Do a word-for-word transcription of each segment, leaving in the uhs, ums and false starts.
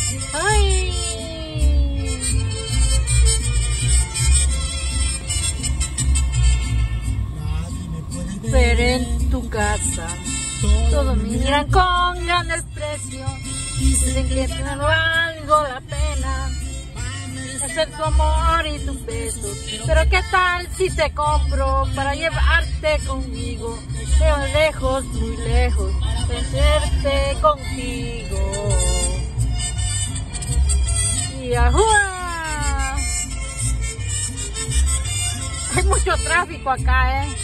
Ay. Pero en tu casa todos me miran con gran desprecio. Dicen que no valgo la pena hacer tu amor y tus besos. Pero qué tal si te compro para llevarte conmigo, lejos, lejos, muy lejos, hacerte contigo. Y ¡ajúa! Hay mucho tráfico acá, ¿eh?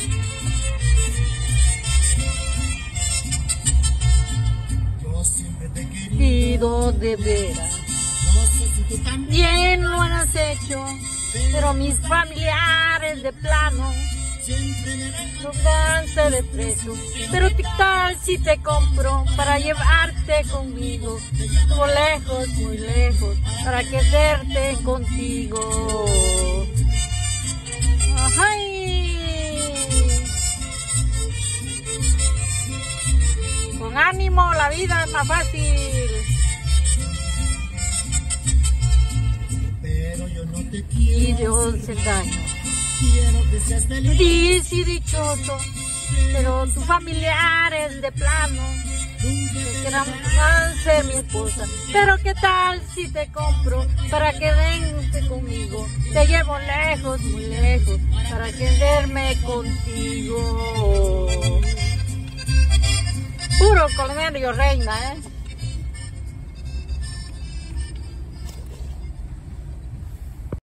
Pido de veras, también lo has hecho, pero mis familiares de plano no dan de desprecio. Pero qué tal si te compro para llevarte conmigo, muy lejos, muy lejos, para quedarte contigo. ¡Ay! Con ánimo, la vida es más fácil. Y Dios se engaño. Feliz y dichoso, pero tus familiares de plano que quieran ser mi esposa. Pero qué tal si te compro para que vengas conmigo, te llevo lejos, muy lejos, para quedarme contigo. Puro colombiano reina, ¿eh?